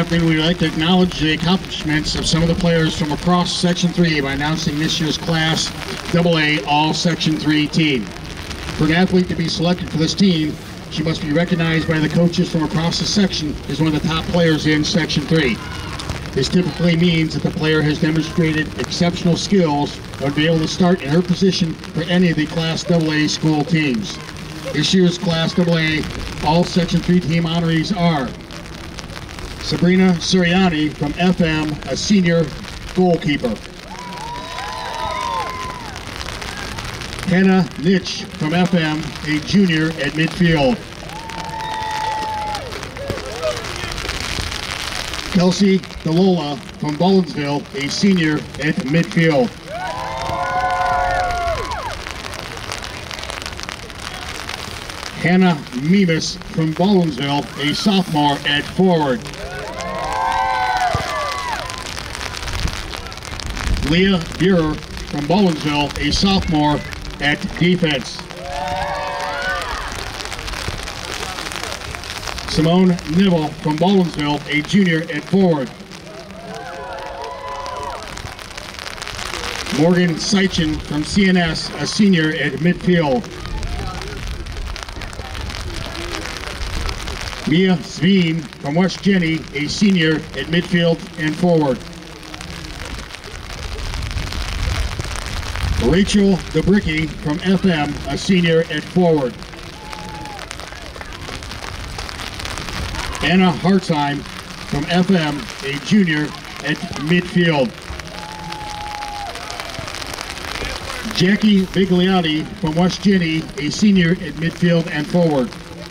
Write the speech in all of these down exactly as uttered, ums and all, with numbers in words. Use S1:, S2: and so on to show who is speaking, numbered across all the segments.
S1: Afternoon, we'd like to acknowledge the accomplishments of some of the players from across Section three by announcing this year's Class double A All Section three team. For an athlete to be selected for this team, she must be recognized by the coaches from across the section as one of the top players in Section three. This typically means that the player has demonstrated exceptional skills and would be able to start in her position for any of the Class double A school teams. This year's Class double A All Section three team honorees are Sabrina Suriani from F M, a senior goalkeeper. Hannah Nitch from F M, a junior at midfield. Kelsey Delola from Baldwinsville, a senior at midfield. Hannah Mimas from Baldwinsville, a sophomore at forward. Leah Burer from Baldwinsville, a sophomore at defense. Simone Nivell from Baldwinsville, a junior at forward. Morgan Seichin from C N S, a senior at midfield. Mia Sveen from West Jenny, a senior at midfield and forward. Rachel DeBricke from F M, a senior at forward. Anna Hartzheim from F M, a junior at midfield. Jackie Bigliotti from West Jenny, a senior at midfield and forward.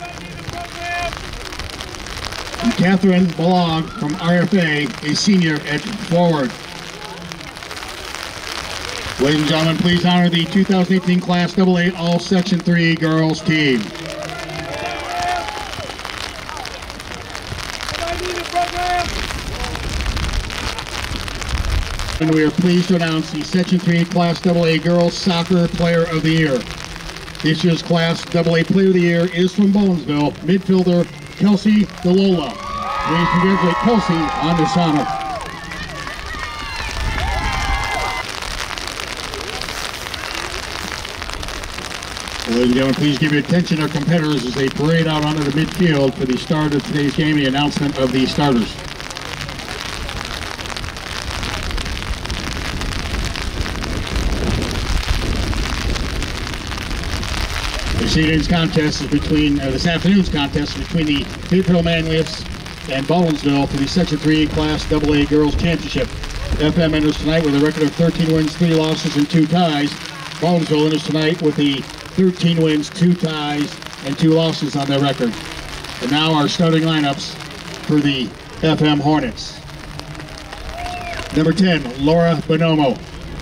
S1: And Catherine Balog from R F A, a senior at forward. Ladies and gentlemen, please honor the two thousand eighteen Class double A All Section three girls team. And we are pleased to announce the Section three Class double A Girls Soccer Player of the Year. This year's Class double A Player of the Year is from Baldwinsville, midfielder Kelsey Delola. We congratulate Kelsey on this honor. Ladies and gentlemen, please give your attention to our competitors as they parade out onto the midfield for the start of today's game, the announcement of the starters. This evening's contest is between, uh, this afternoon's contest is between the Fayetteville Manlius and Baldwinsville for the Section three Class double A Girls Championship. F M enters tonight with a record of thirteen wins, three losses, and two ties. Baldwinsville enters tonight with the thirteen wins, two ties, and two losses on their record. And now our starting lineups for the F M Hornets. Number ten, Laura Bonomo.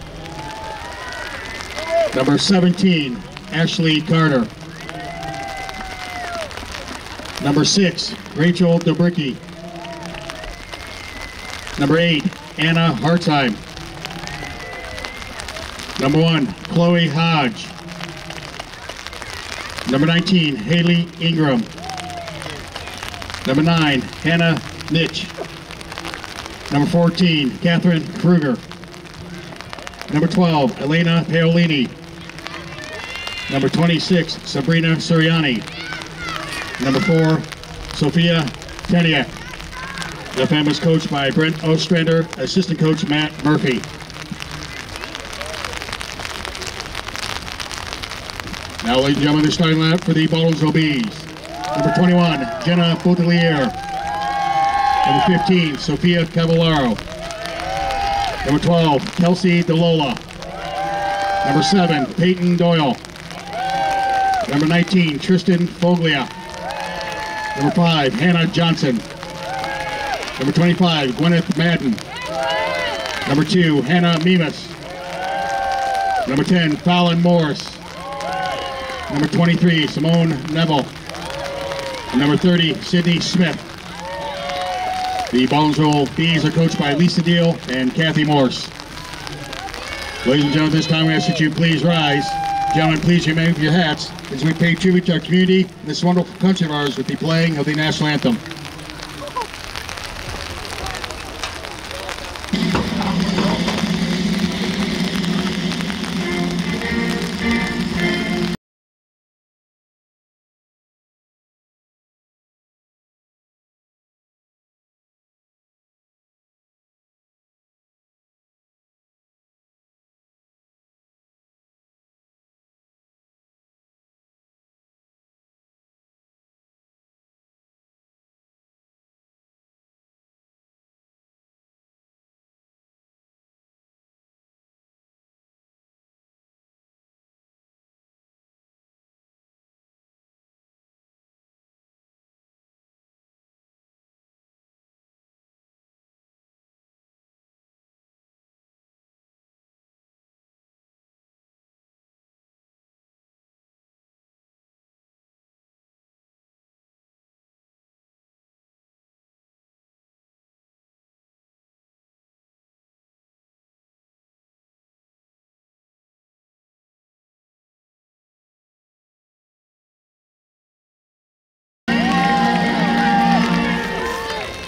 S1: Number seventeen, Ashley Carter. Number six, Rachel DeBricke. Number eight, Anna Hartzheim. Number one, Chloe Hodge. Number nineteen, Haley Ingram. Number nine, Hannah Nitch. Number fourteen, Catherine Kruger. Number twelve, Elena Paolini. Number twenty-six, Sabrina Suriani. Number four, Sophia Teniak. The F M is coached by Brent Ostrander, assistant coach Matt Murphy. Now, ladies and gentlemen, the starting lineup for the Baldwinsville Bees. Number twenty-one, Jenna Baudelier. Number fifteen, Sophia Cavallaro. Number twelve, Kelsey Delola. Number seven, Peyton Doyle. Number nineteen, Tristan Foglia. Number five, Hannah Johnson. Number twenty-five, Gwyneth Madden. Number two, Hannah Mimas. Number ten, Fallon Morris. Number twenty-three, Simone Neville. And number thirty, Sydney Smith. The Baldwinsville Bees are coached by Lisa Deal and Kathy Morse. Ladies and gentlemen, this time we ask that you please rise. Gentlemen, please remain with your hats as we pay tribute to our community and this wonderful country of ours with the playing of the national anthem.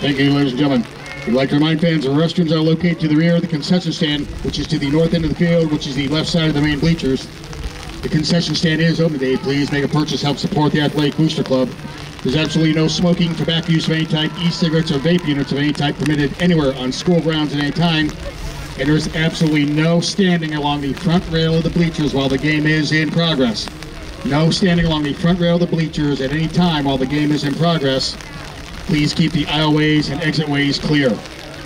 S1: Thank you, ladies and gentlemen. We'd like to remind fans the restrooms are located to the rear of the concession stand, which is to the north end of the field, which is the left side of the main bleachers. The concession stand is open today. Please make a purchase, help support the Athletic Booster Club. There's absolutely no smoking, tobacco use of any type, e-cigarettes or vape units of any type permitted anywhere on school grounds at any time. And there's absolutely no standing along the front rail of the bleachers while the game is in progress. No standing along the front rail of the bleachers at any time while the game is in progress. Please keep the aisleways and exit ways clear.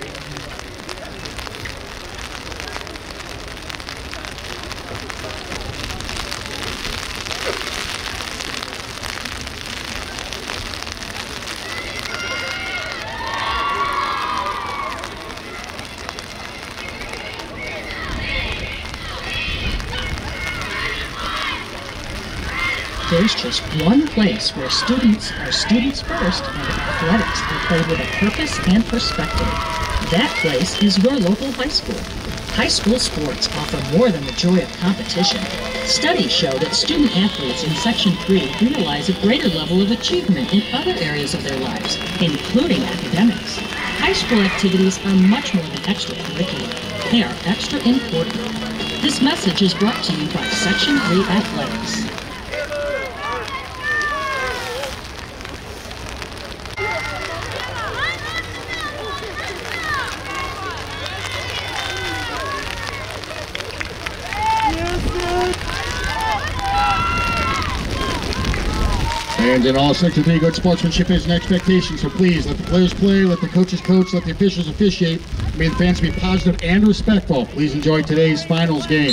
S2: There's just one place where students are students first and athletics are played with a purpose and perspective. That place is your local high school. High school sports offer more than the joy of competition. Studies show that student athletes in Section three realize a greater level of achievement in other areas of their lives, including academics. High school activities are much more than extracurricular. They are extra important. This message is brought to you by Section three Athletics.
S1: And in all Section three, good sportsmanship is an expectation, so please let the players play, let the coaches coach, let the officials officiate. May the fans be positive and respectful. Please enjoy today's finals game.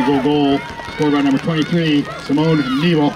S1: field goal goal scored by number twenty-three, Simone Neville.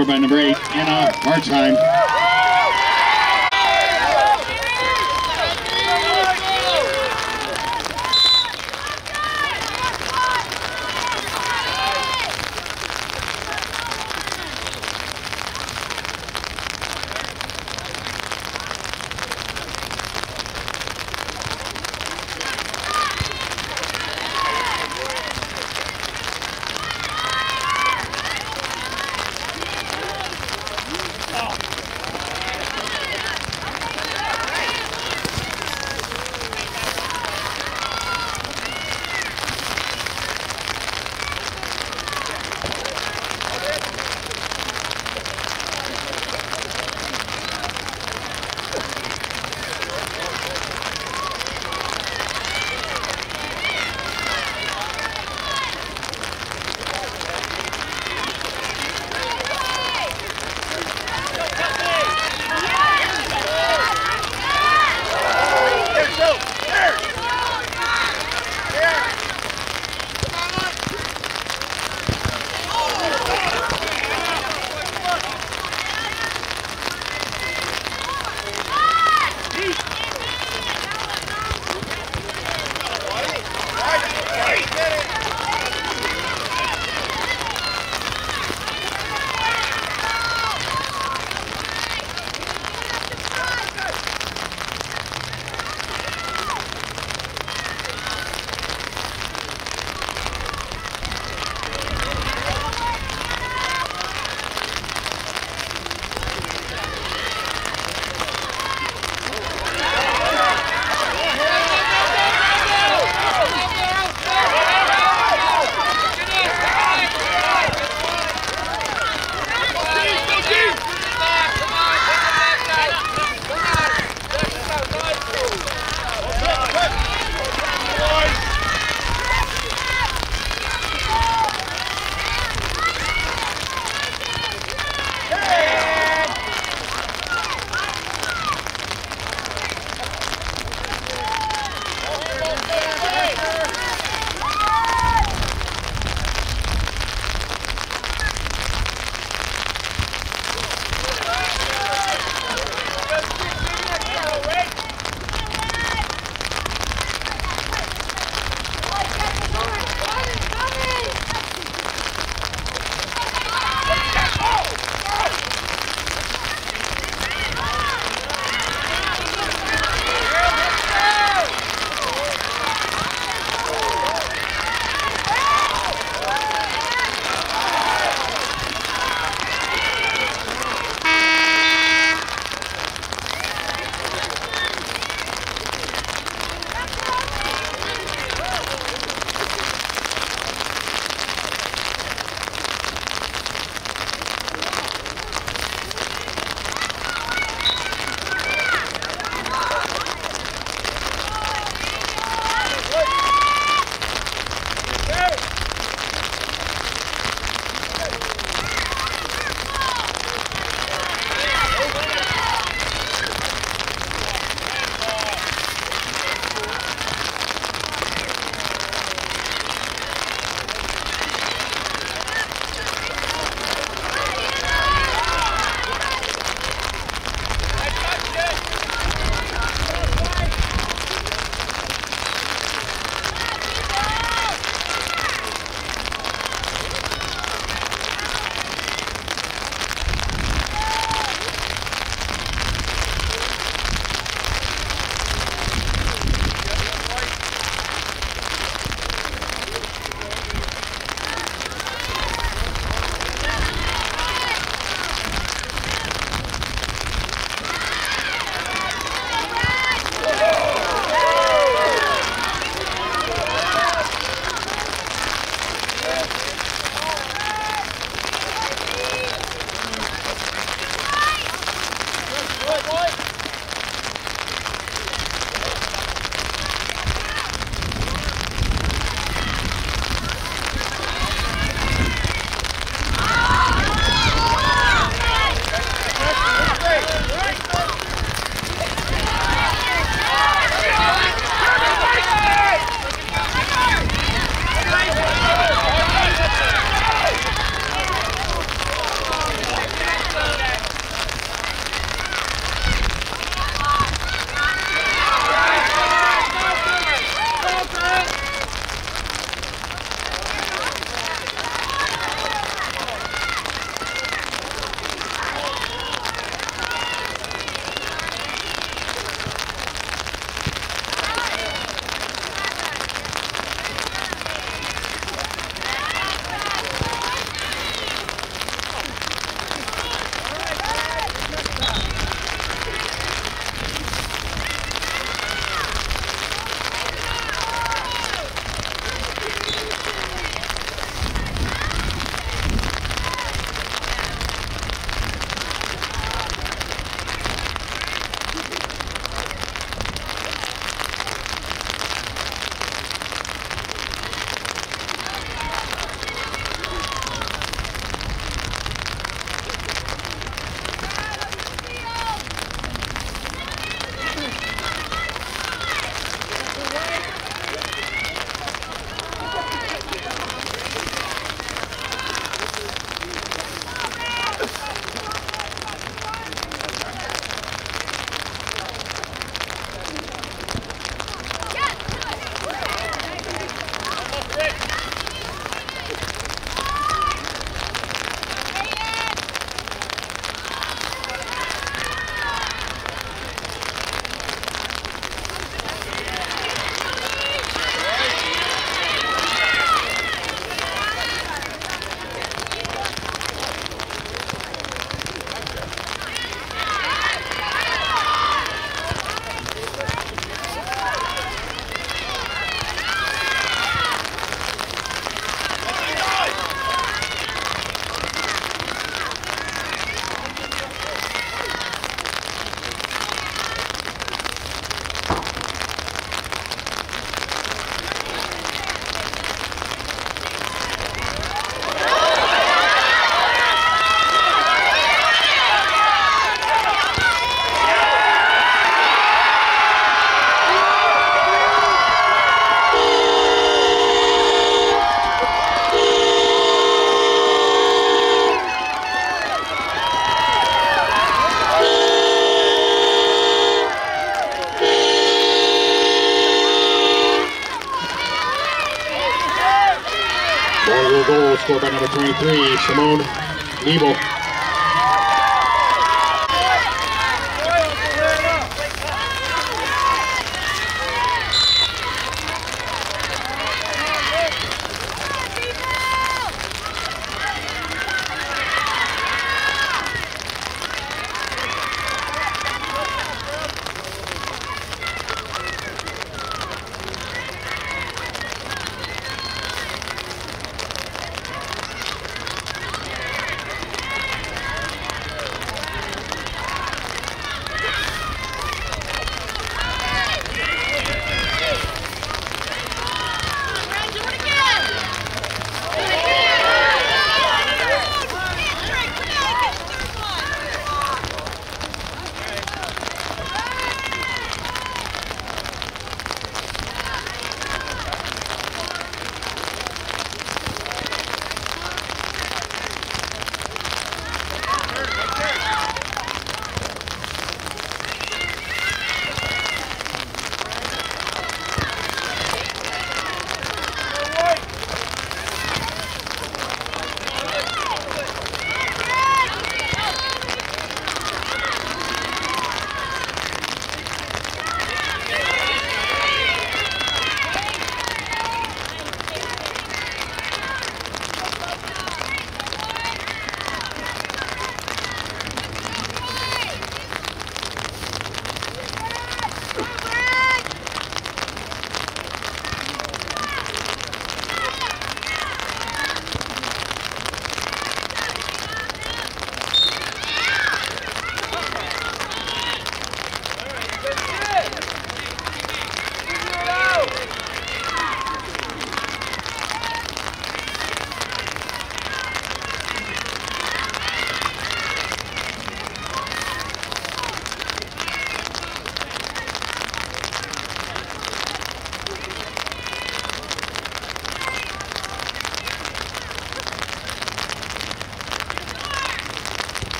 S1: scored by number eight, Anna Hartzheim. Number twenty-three, Simone Nebel.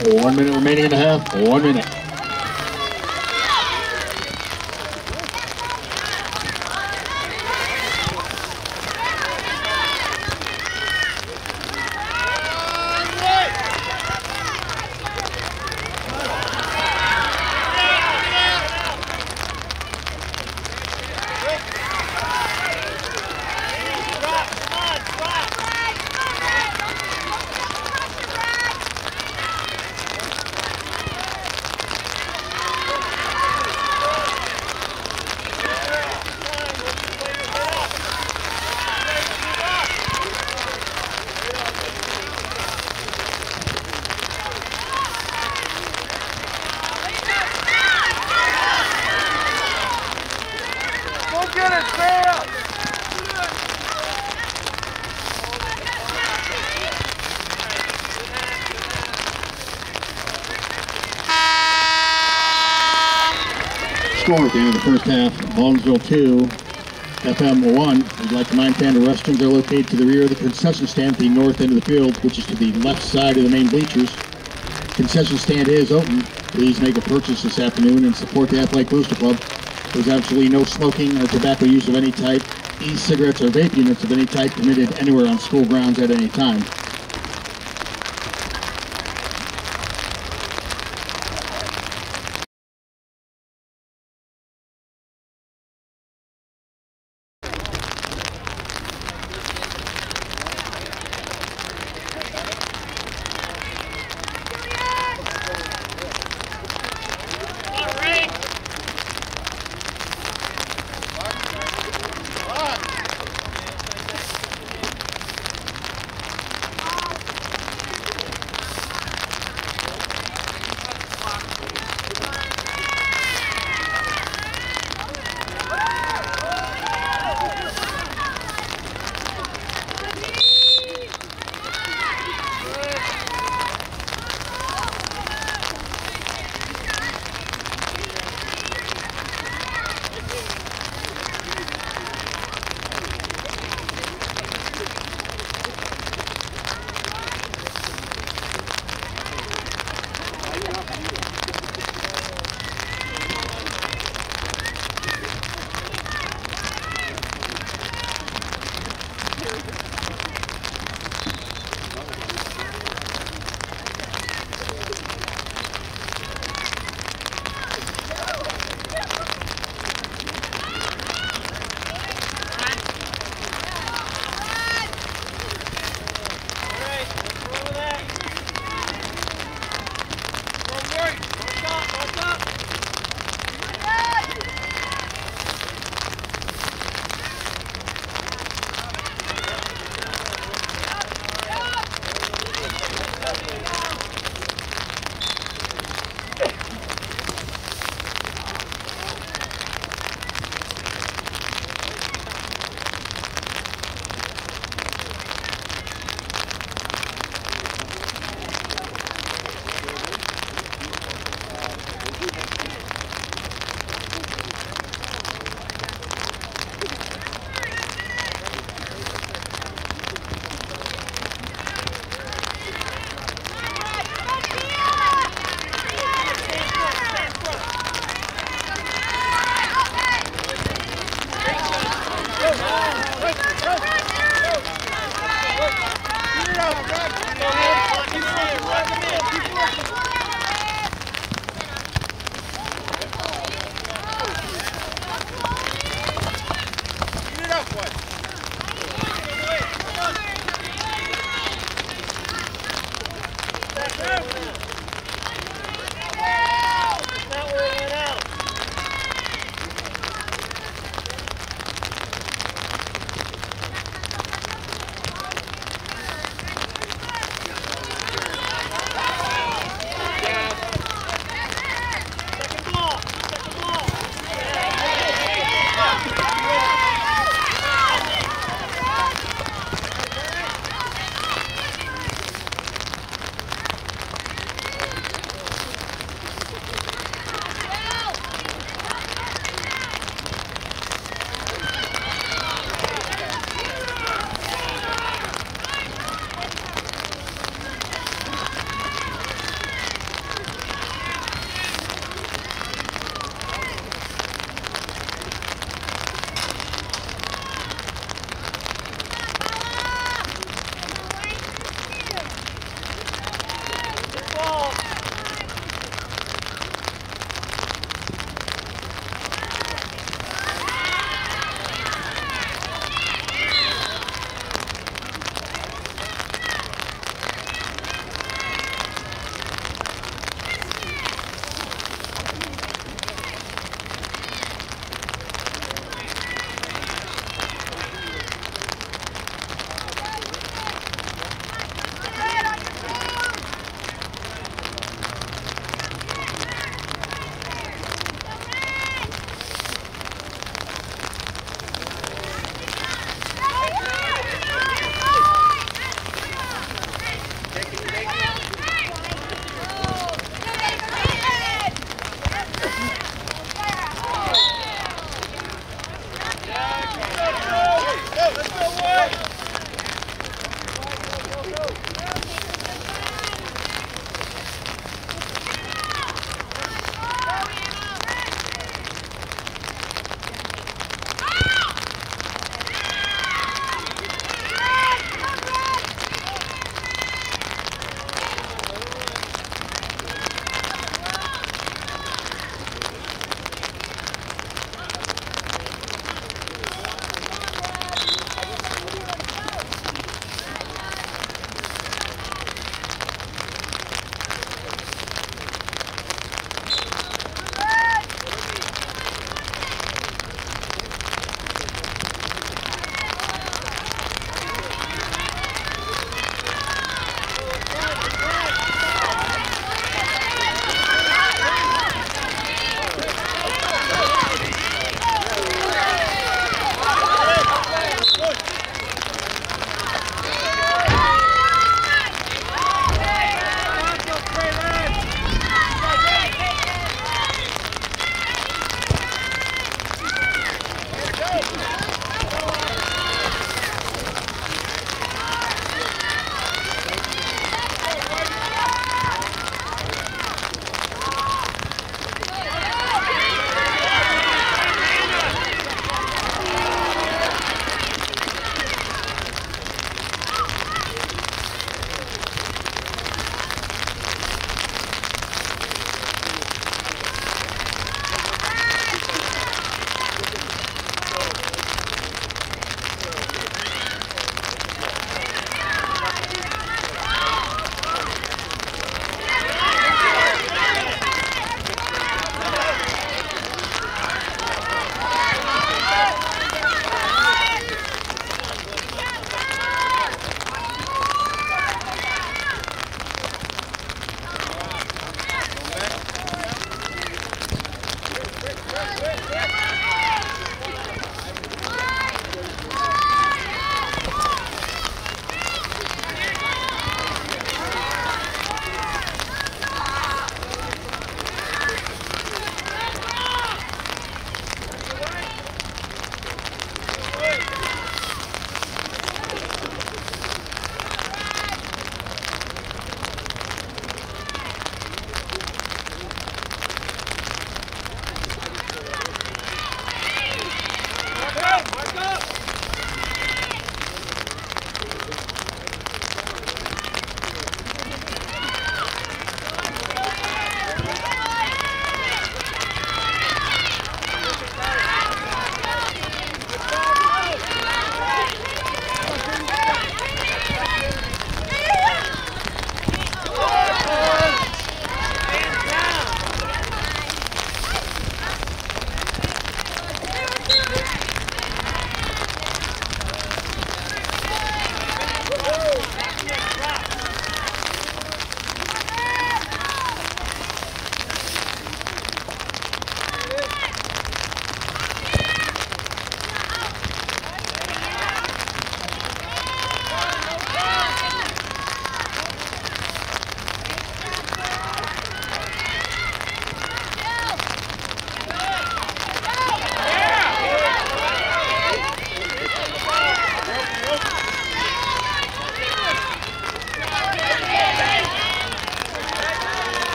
S1: One minute remaining in the half. One minute. Score at the end of the first half, Baldwinsville two, F M one. We'd like to remind fan the restrooms are located to the rear of the concession stand at the north end of the field, which is to the left side of the main bleachers. Concession stand is open. Please make a purchase this afternoon and support the Athletic Booster Club. There's absolutely no smoking or tobacco use of any type, e-cigarettes or vape units of any type permitted anywhere on school grounds at any time.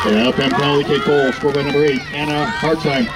S1: Yeah, Penn penalty kick goal, scored by number eight, Anna Hartzheim.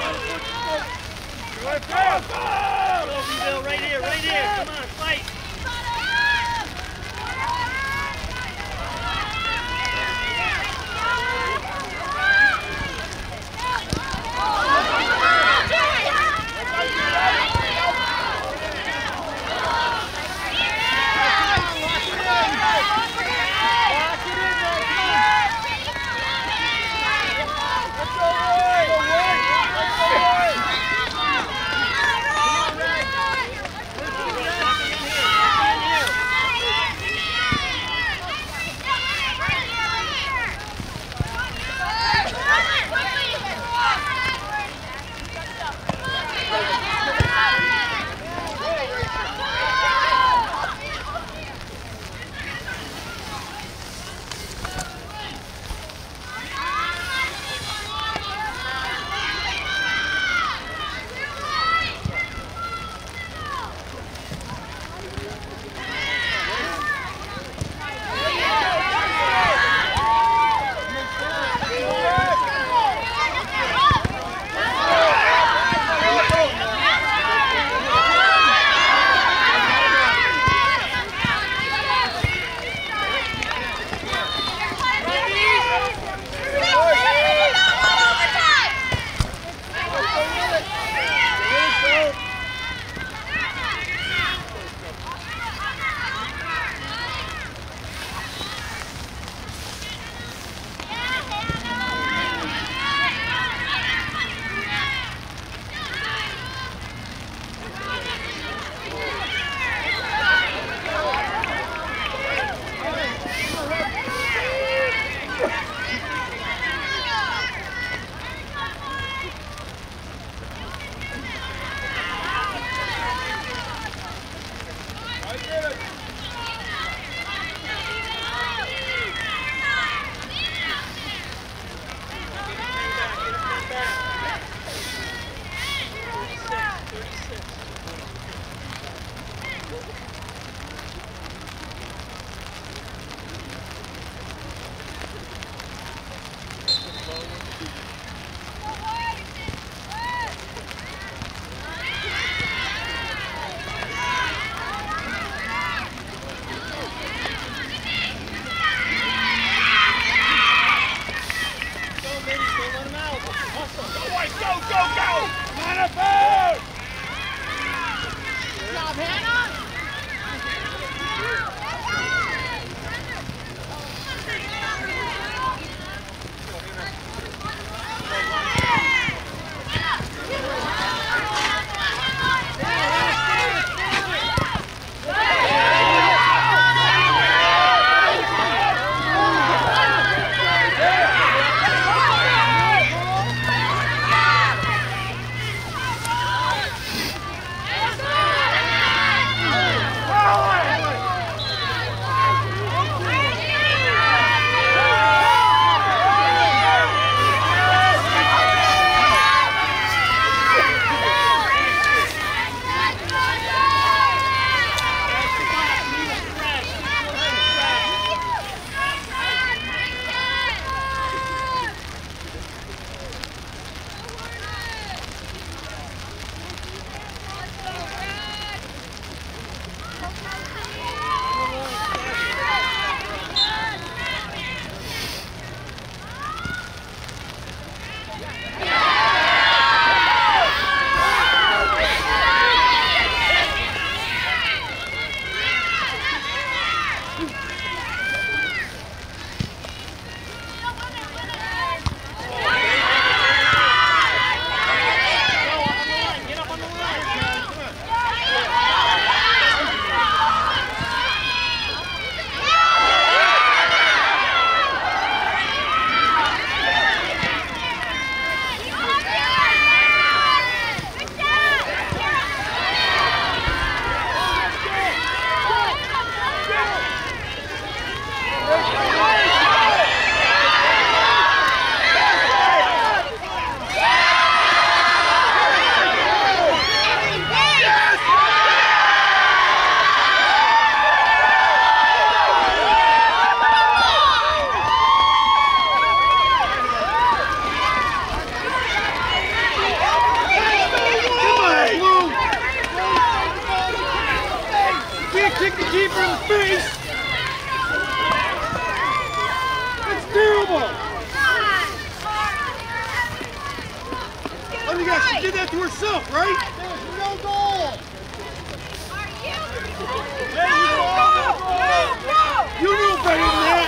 S3: Right here, right here. Come on, fight. Come on,
S4: She did that to herself, right? There's no goal. There you go. You knew better than that.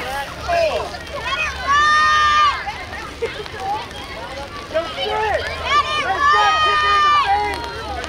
S4: Let's do it. Let's go. Kick her in the face.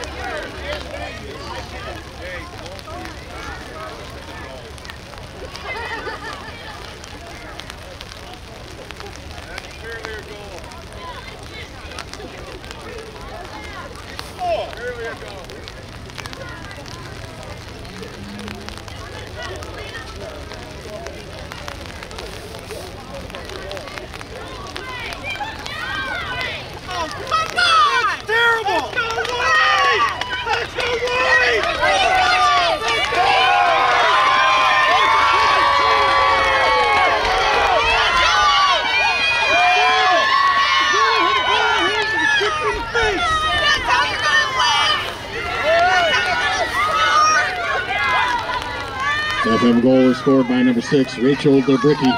S1: F M goal is scored by number six, Rachel DeBricky.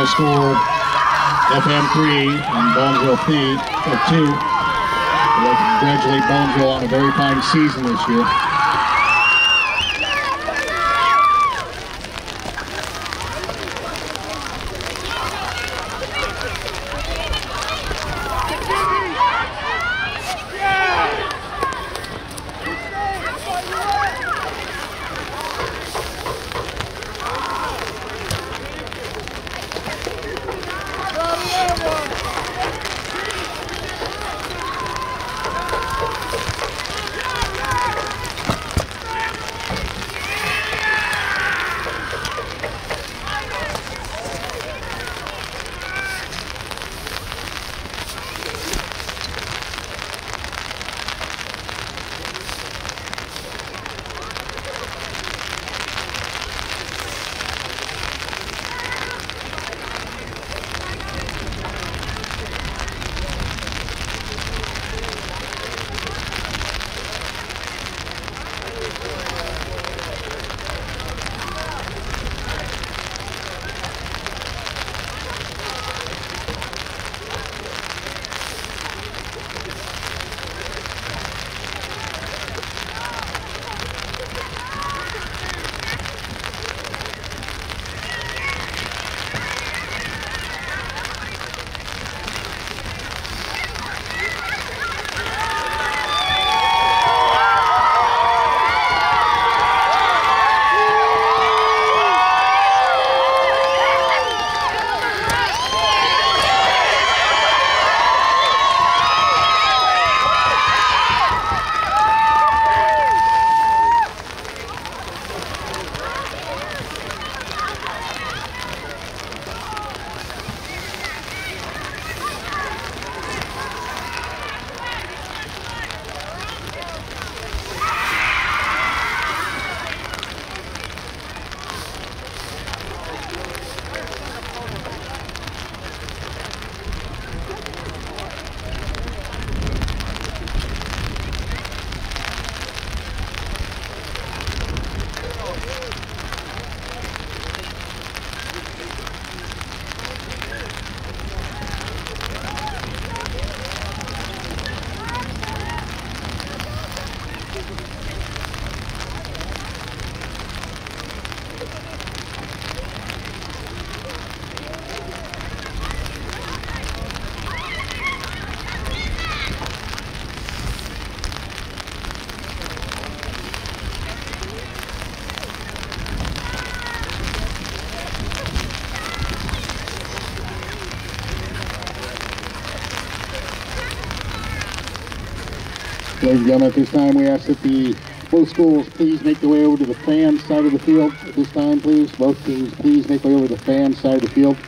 S1: High School F M three and Baldwinsville P F two. I'd like to congratulate Baldwinsville on a very fine season this year. Ladies and gentlemen, at this time we ask that the both schools please make their way over to the fan side of the field. At this time, please, both teams please make their way over to the fan side of the field.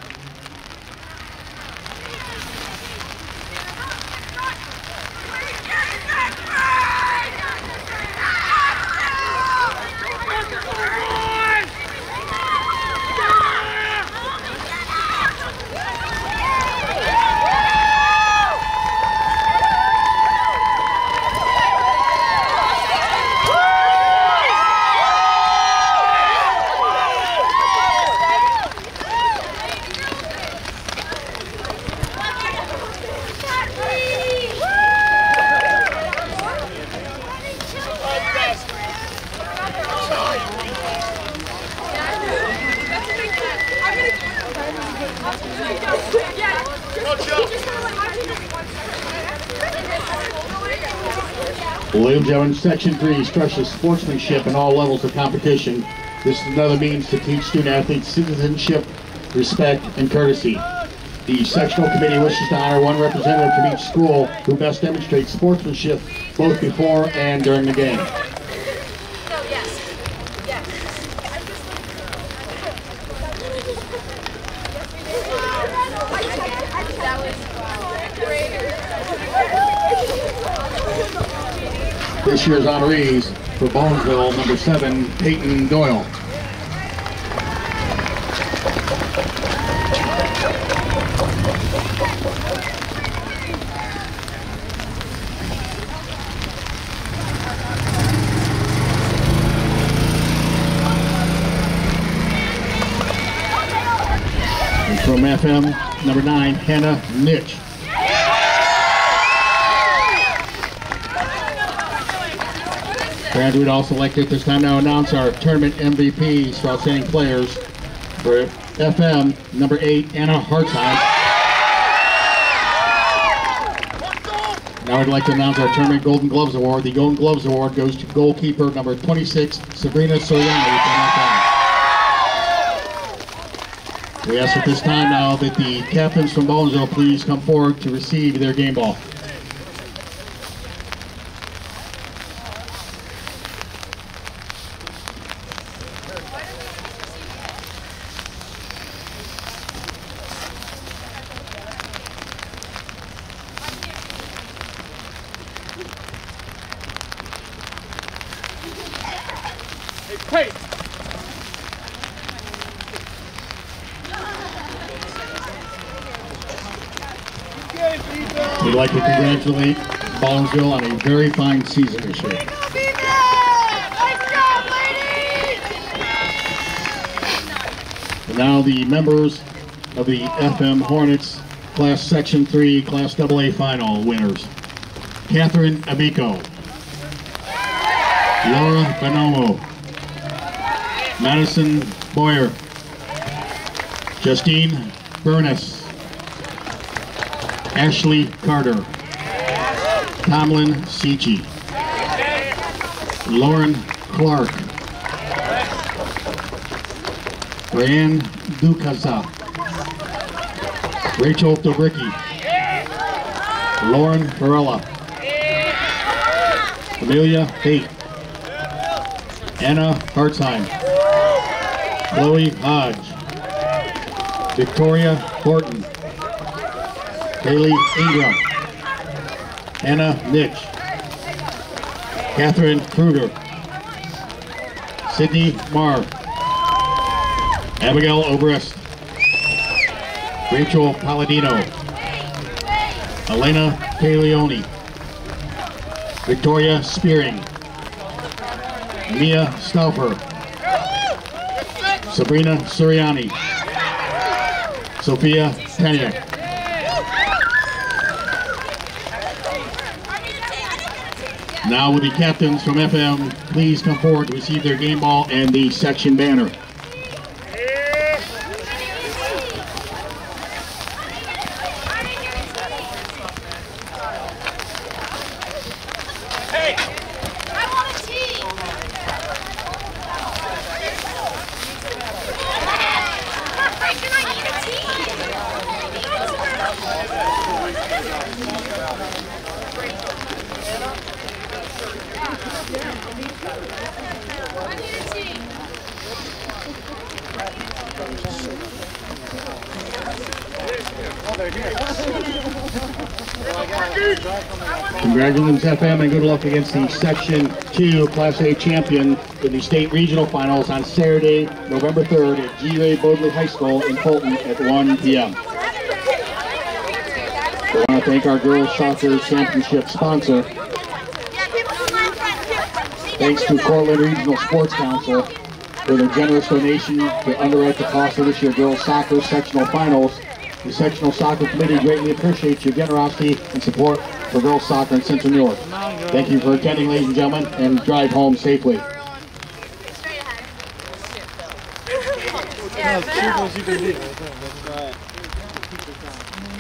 S1: Ladies and gentlemen, Section three stresses sportsmanship in all levels of competition. This is another means to teach student athletes citizenship, respect, and courtesy. The sectional committee wishes to honor one representative from each school who best demonstrates sportsmanship both before and during the game. This year's honorees for Baldwinsville, number seven, Peyton Doyle. F M number nine, Hannah Nitch. Graduate also elected at this time. Now announce our tournament M V Ps for outstanding players. For F M number eight, Anna Hartzheim. Now I'd like to announce our tournament Golden Gloves Award. The Golden Gloves Award goes to goalkeeper number twenty-six, Sabrina Soriano. We ask at this time now that the captains from Baldwinsville please come forward to receive their game ball.
S4: Hey!
S1: We'd like to congratulate Baldwinsville on a very fine season this year. And now the members of the F M Hornets Class Section three Class double A Final winners. Catherine Amico, Laura Bonomo, Madison Boyer, Justine Burness, Ashley Carter, Tomlin Seachy, Lauren Clark, Brianne Ducaza, Rachel Dobricki, Lauren Varela, Amelia Bate, Anna Hartzheim, Chloe Hodge, Victoria Horton, Haley Ingram, Hannah Nitch, Catherine Kruger, Sydney Marr, Abigail Obrist, Rachel Palladino, Elena Paleoni, Victoria Spearing, Mia Stauffer, Sabrina Suriani, Sophia Paniak. Now will the captains from F M please come forward to receive their game ball and the section banner. Congratulations F M and good luck against the Section two Class A champion in the state regional finals on Saturday, November third at G. Ray Bodley High School in Fulton at one p m I want to thank our girls soccer championship sponsor. Thanks to Cortland Regional Sports Council for their generous donation to underwrite the cost of this year's girls soccer sectional finals. The Sectional Soccer Committee greatly appreciates your generosity and support for girls soccer in Central New York. Thank you for attending, ladies and gentlemen, and drive home safely.
S4: Yeah,